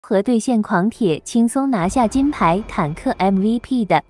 和兑现狂铁，轻松拿下金牌坦克 MVP 的。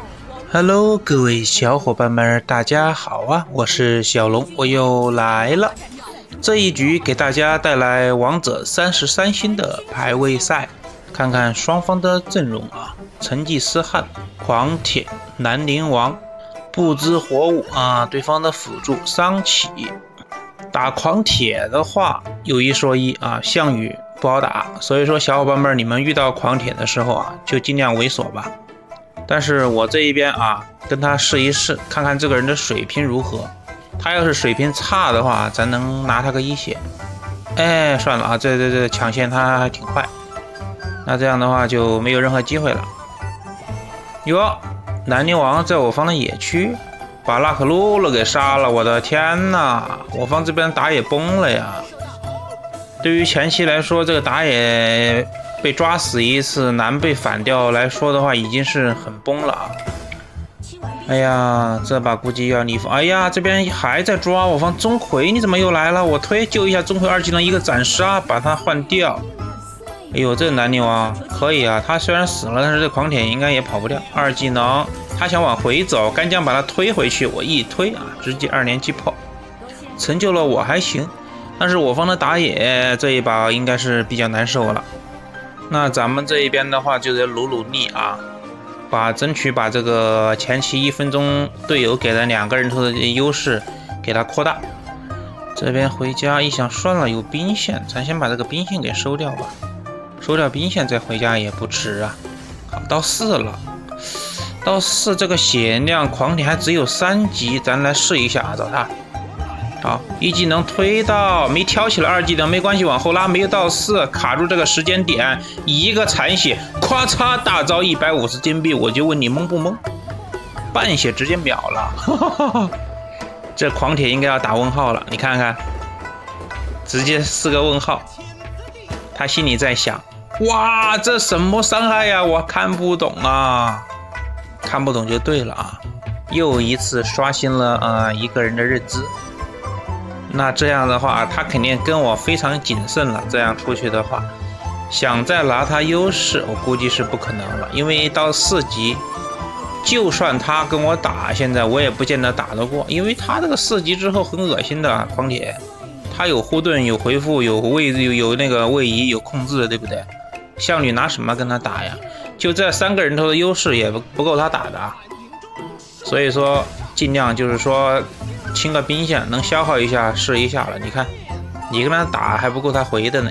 Hello， 各位小伙伴们，大家好啊！我是小龙，我又来了。这一局给大家带来王者33星的排位赛，看看双方的阵容啊。成吉思汗、狂铁、兰陵王、不知火舞啊，对方的辅助桑启。打狂铁的话，有一说一啊，项羽不好打，所以说小伙伴们，你们遇到狂铁的时候啊，就尽量猥琐吧。但是我这一边啊，跟他试一试，看看这个人的水平如何。他要是水平差的话，咱能拿他个一血。哎，算了啊，这抢线他还挺快，那这样的话就没有任何机会了。哟，兰陵王在我方的野区把拉克鲁鲁给杀了，我的天哪！我方这边打野崩了呀。对于前期来说，这个打野被抓死一次，难被反掉来说的话，已经是很崩了啊。哎呀，这把估计要逆风。哎呀，这边还在抓我方钟馗，你怎么又来了？我推救一下钟馗2技能一个斩杀，把他换掉。哎呦，这兰陵王可以啊，他虽然死了，但是这狂铁应该也跑不掉。2技能，他想往回走，干将把他推回去，我一推啊，直接2连击破，成就了我还行。但是我方的打野这一把应该是比较难受了。那咱们这一边的话，就得努力啊，争取把这个前期1分钟队友给了2个人头的优势给它扩大。这边回家一想，算了，有兵线，咱先把这个兵线给收掉吧。收掉兵线再回家也不迟啊。好，到4了，到4这个血量狂铁还只有3级，咱来试一下啊，找他。好，1技能推到，没挑起来2技能没关系，往后拉，没有到4，卡住这个时间点，一个残血，咵嚓大招150金币，我就问你懵不懵？半血直接秒了，哈哈哈。这狂铁应该要打问号了，你看看，直接4个问号。他心里在想，哇，这什么伤害呀？我看不懂啊，看不懂就对了啊。又一次刷新了一个人的认知。那这样的话，他肯定跟我非常谨慎了。这样出去的话，想再拿他优势，我估计是不可能了。因为到4级，就算他跟我打，现在我也不见得打得过。因为他这个4级之后很恶心的狂铁，他有护盾、有回复、有那个位移、有控制，对不对？项羽拿什么跟他打呀？就这3个人头的优势也不够他打的啊。所以说，尽量就是说。清个兵线能消耗一下试一下了，你看你跟他打还不够他回的呢。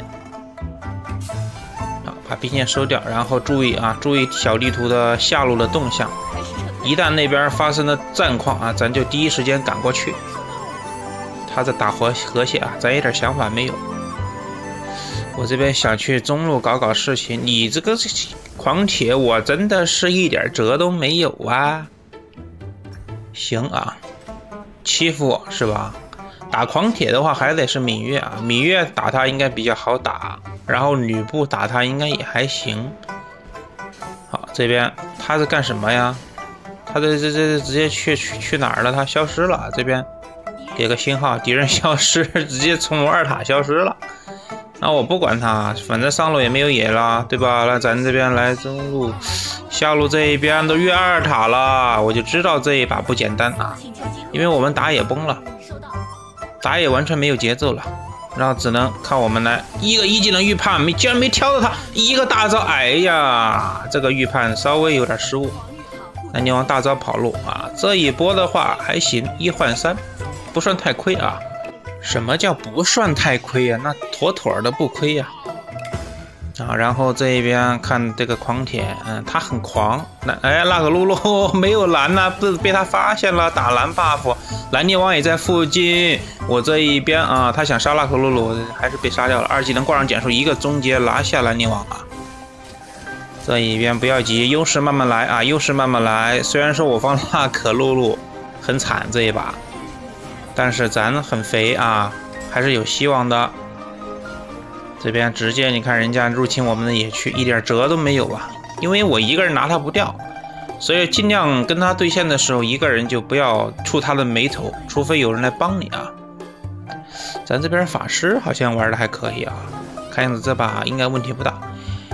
好，把兵线收掉，然后注意小地图的下路的动向，一旦那边发生了战况啊，咱就第一时间赶过去。他在打河蟹啊，咱一点想法没有。我这边想去中路搞事情，你这个狂铁我真的是一点辙都没有啊。行啊，欺负我是吧？打狂铁的话还得是芈月啊，芈月打他应该比较好打，然后吕布打他应该也还行。好，这边他是干什么呀？他这直接去哪儿了？他消失了。这边给个信号，敌人消失，直接从2塔消失了。那我不管他，反正上路也没有野了，对吧？那咱这边来中路。下路这一边都越2塔了，我就知道这一把不简单啊，因为我们打野崩了，打野完全没有节奏了，然后只能靠我们来一个1技能预判，竟然没挑到他，一个大招，哎呀，这个预判稍微有点失误，兰陵王大招跑路啊，这一波的话还行，1换3，不算太亏啊。什么叫不算太亏啊？那妥妥的不亏呀。啊，然后这一边看这个狂铁，他很狂，拉克鲁鲁没有蓝啊，被他发现了，打蓝 buff， 兰陵王也在附近，我这一边啊，他想杀拉克鲁鲁，还是被杀掉了，2技能挂上减速，一个终结拿下兰陵王啊。这一边不要急，优势慢慢来啊，优势慢慢来。虽然说我方拉克鲁鲁很惨这一把，但是咱很肥啊，还是有希望的。这边直接你看人家入侵我们的野区，一点辙都没有啊！因为我一个人拿他不掉，所以尽量跟他对线的时候，一个人就不要触他的眉头，除非有人来帮你啊。咱这边法师好像玩的还可以啊，看样子这把应该问题不大。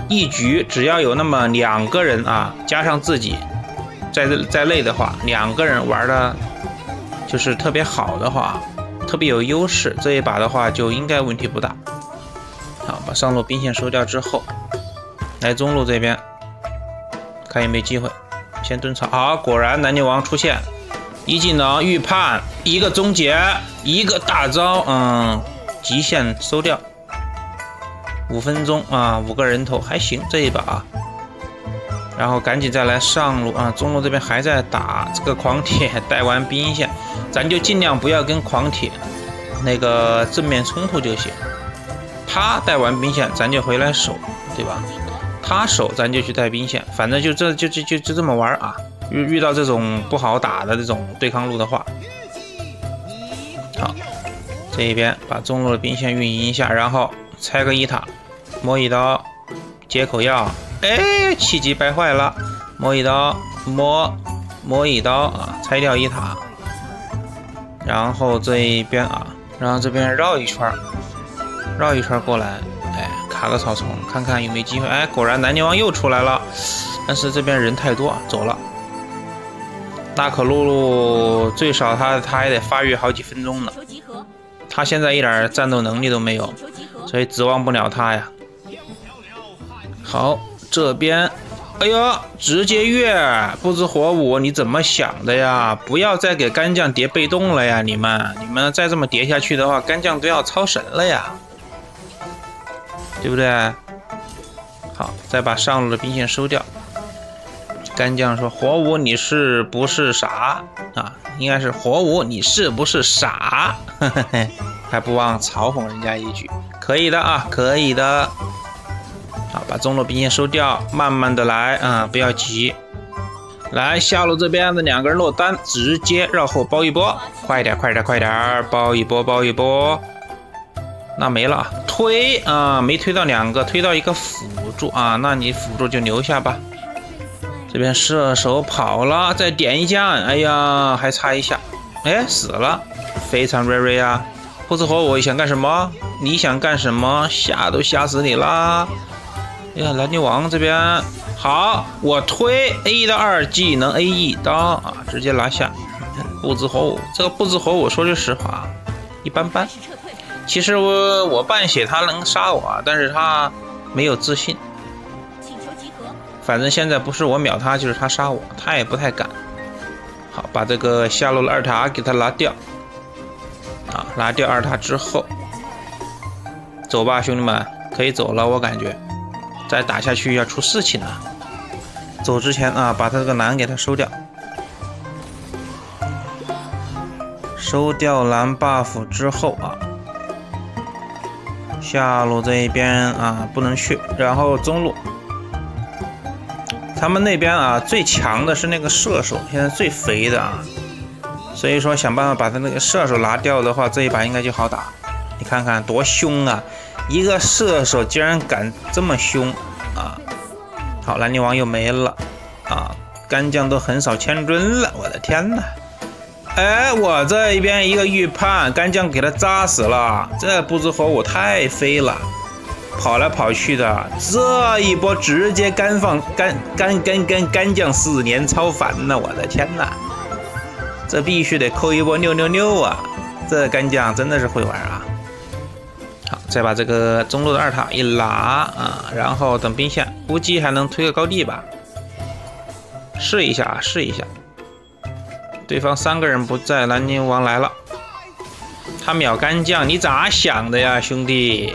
一局只要有那么2个人啊，加上自己在内的话，2个人玩的就是特别好的话，特别有优势，这一把的话就应该问题不大。好，把上路兵线收掉之后，来中路这边看有没有机会，先蹲草。好，果然南泥王出现，一技能预判，一个终结，一个大招，极限收掉。5分钟啊，5个人头还行这一把啊。然后赶紧再来上路啊，中路这边还在打这个狂铁，带完兵线，咱就尽量不要跟狂铁那个正面冲突就行。他带完兵线，咱就回来守，对吧？他守，咱就去带兵线，反正就这么玩啊。遇到这种不好打的这种对抗路的话，好，这一边把中路的兵线运营一下，然后拆个1塔，摸一刀，接口药，哎，气急败坏了，摸一刀，摸一刀啊，拆掉1塔，然后这一边啊，然后这边绕一圈过来，哎，卡个草丛，看看有没有机会。哎，果然南泥王又出来了，但是这边人太多，走了。大可露露最少他还得发育好几分钟呢，他现在一点战斗能力都没有，所以指望不了他呀。好，这边，哎呦，直接越不知火舞，你怎么想的呀？不要再给干将叠被动了呀！你们再这么叠下去的话，干将都要超神了呀，对不对？好，再把上路的兵线收掉。干将说：“火舞，你是不是傻啊？应该是火舞，你是不是傻？还不忘嘲讽人家一句，可以的啊，可以的。好，把中路兵线收掉，慢慢的来啊，不要急。来，下路这边的2个人落单，直接绕后包一波，快点，包一波。那没了，推啊，没推到2个，推到一个辅助啊，那你辅助就留下吧。”这边射手跑了，再点一下，哎呀，还差一下，哎，死了，非常瑞啊！不知火舞，你想干什么？你想干什么？吓都吓死你啦！哎呀，蓝牛王这边好，我推 A 的2技能 A 一刀啊，直接拿下。不知火舞，这个不知火舞说句实话，一般般。其实我半血他能杀我，但是他没有自信。反正现在不是我秒他，就是他杀我，他也不太敢。好，把这个下路的2塔给他拿掉啊！拿掉2塔之后，走吧，兄弟们，可以走了。我感觉再打下去要出事情了。走之前啊，把他这个蓝给他收掉，收掉蓝 buff 之后啊，下路这一边啊不能去，然后中路。他们那边啊，最强的是那个射手，现在最肥的啊，所以说想办法把他那个射手拿掉的话，这一把应该就好打。你看看多凶啊！一个射手竟然敢这么凶啊！好，蓝泥王又没了啊，干将都横扫千尊了，我的天哪！哎，我这一边一个预判，干将给他扎死了，这不知火舞太飞了。跑来跑去的，这一波直接干将4年超凡了，我的天哪！这必须得扣一波666啊！这干将真的是会玩啊！好，再把这个中路的2塔一拿啊，然后等兵线，估计还能推个高地吧？试一下。对方3个人不在，蓝泥王来了，他秒干将，你咋想的呀，兄弟？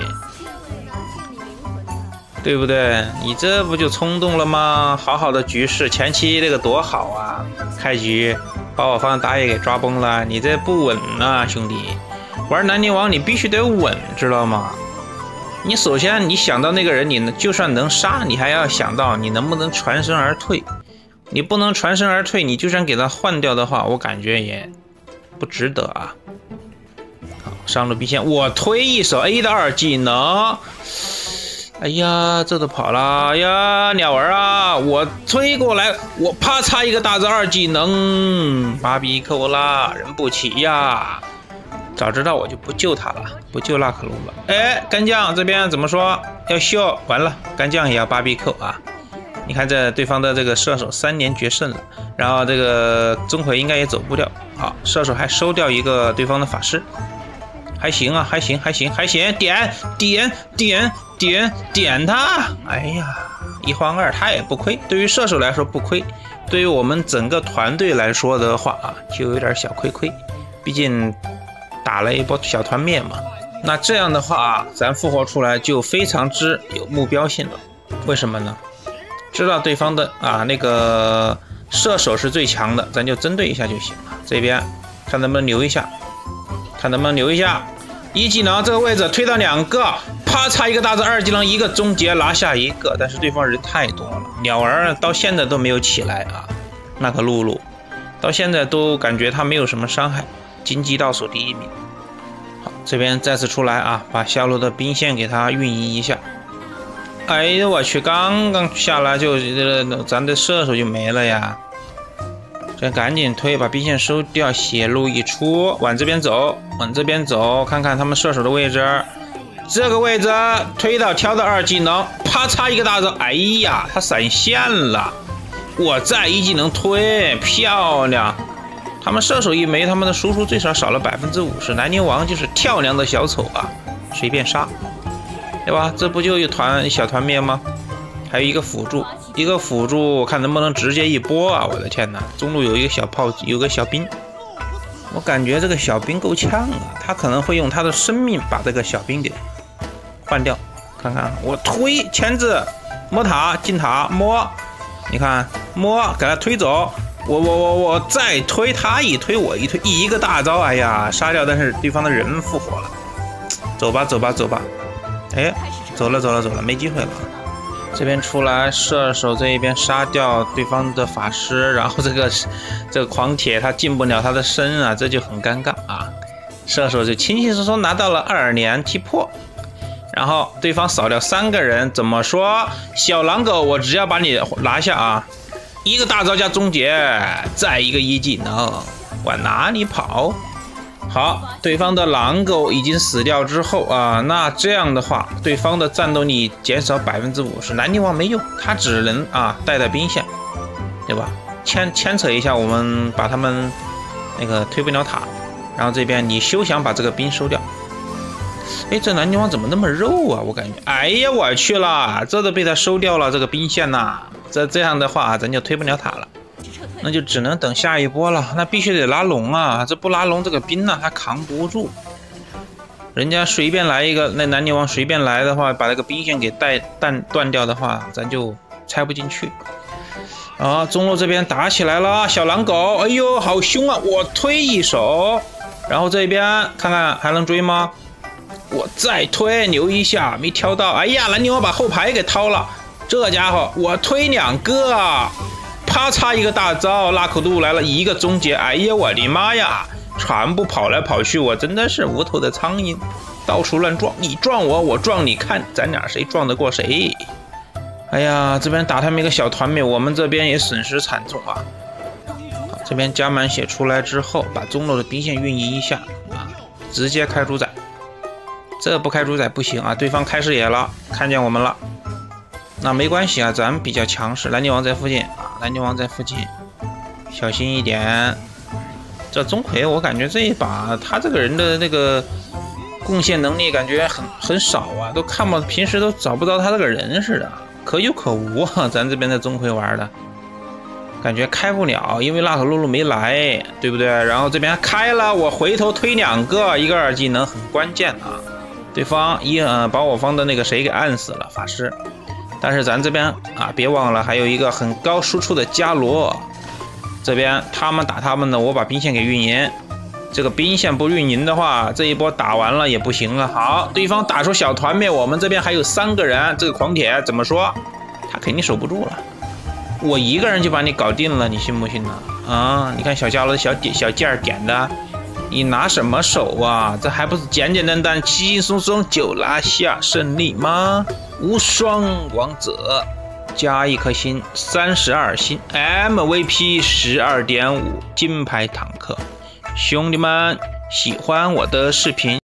对不对？你这不就冲动了吗？好好的局势，前期这个多好啊！开局把我方打野给抓崩了，你这不稳啊，兄弟！玩南泥王你必须得稳，知道吗？你首先你想到那个人，你就算能杀，你还要想到你能不能全身而退。你不能全身而退，你就算给他换掉的话，我感觉也不值得啊。好，上路兵线，我推一手 A 的2技能。哎呀，这都跑了！哎呀，鸟儿啊，我推过来，我啪嚓一个大招2技能，芭比扣啦，人不齐呀！ 早知道我就不救他了，不救拉克鲁了。哎，干将这边怎么说？要秀，完了，干将也要BBQ啊！你看这对方的这个射手3连决胜了，然后这个钟馗应该也走不掉。好，射手还收掉一个对方的法师，还行啊，还行，点他！哎呀，1换2他也不亏，对于射手来说不亏，对于我们整个团队来说的话啊，就有点小亏，毕竟打了一波小团灭嘛。那这样的话啊，咱复活出来就非常之有目标性了。为什么呢？知道对方的那个射手是最强的，咱就针对一下就行了。这边看能不能留一下，一技能这个位置推到2个，啪嚓一个大招，2技能一个终结拿下一个，但是对方人太多了，鸟儿到现在都没有起来啊。那个露露到现在都感觉他没有什么伤害，经济倒数第1名。好，这边再次出来啊，把下路的兵线给他运营一下。哎呦我去，刚刚下来就咱的射手就没了呀！这赶紧推，把兵线收掉，血路一出，往这边走，看看他们射手的位置。这个位置推到挑到2技能，啪嚓一个大招，哎呀，他闪现了，我再1技能推，漂亮！他们射手一没，他们的输出最少少了50%，南宁王就是跳梁的小丑啊，随便杀。对吧？这不就有小团灭吗？还有一个辅助，看能不能直接一波啊！我的天哪，中路有一个小炮，有个小兵，我感觉这个小兵够呛啊，他可能会用他的生命把这个小兵给换掉。看看我推钳子摸塔进塔摸，你看摸给他推走，我再推他一推我一推，一个大招，哎呀杀掉，但是对方的人复活了，走吧。哎，走了，没机会了。这边出来，射手这一边杀掉对方的法师，然后这个狂铁他进不了他的身啊，这就很尴尬啊。射手就轻轻松松拿到了2连击破，然后对方扫掉3个人，怎么说？小狼狗，我只要把你拿下啊！一个大招加终结，再一个1技能，往哪里跑？好，对方的狼狗已经死掉之后啊，那这样的话，对方的战斗力减少50%，南宁王没用，他只能带兵线，对吧？牵扯一下，我们把他们那个推不了塔，然后这边你休想把这个兵收掉。哎，这南宁王怎么那么肉啊？我感觉，哎呀，我去了，这都被他收掉了这个兵线呐，这样的话咱就推不了塔了。那就只能等下一波了，那必须得拉龙啊！这不拉龙，这个兵呢他扛不住。人家随便来一个，那南宁王随便来的话，把这个兵线给断掉的话，咱就拆不进去。啊，中路这边打起来了，小狼狗，哎呦，好凶啊！我推一手，然后这边看看还能追吗？我再推，留一下，没挑到。哎呀，南宁王把后排给掏了，这家伙我推2个。啪嚓一个大招，拉克鲁来了一个终结，哎呀我的妈呀，全部跑来跑去，我真的是无头的苍蝇，到处乱撞，你撞我，我撞你，看咱俩谁撞得过谁。哎呀，这边打他们一个小团灭，我们这边也损失惨重啊。好，这边加满血出来之后，把中路的兵线运营一下啊，直接开主宰，这不开主宰不行啊，对方开视野了，看见我们了。那没关系啊，咱们比较强势，南宁王在附近啊，小心一点。这钟馗我感觉这一把他这个人的那个贡献能力感觉很少啊，都看不平时都找不着他这个人似的，可有可无啊。咱这边的钟馗玩的感觉开不了，因为拉克露露没来，对不对？然后这边开了，我回头推2个，一个2技能很关键啊。对方把我方的那个谁给按死了，法师。但是咱这边啊，别忘了还有一个很高输出的伽罗，这边他们打他们的，我把兵线给运营。这个兵线不运营的话，这一波打完了也不行了。好，对方打出小团灭，我们这边还有3个人，这个狂铁怎么说？他肯定守不住了，我一个人就把你搞定了，你信不信呢？啊，你看小伽罗的小件儿点的，你拿什么手啊？这还不是简简单单、轻轻松松就拿下胜利吗？无双王者加1颗星，32星 ，MVP 12.5，金牌坦克，兄弟们喜欢我的视频，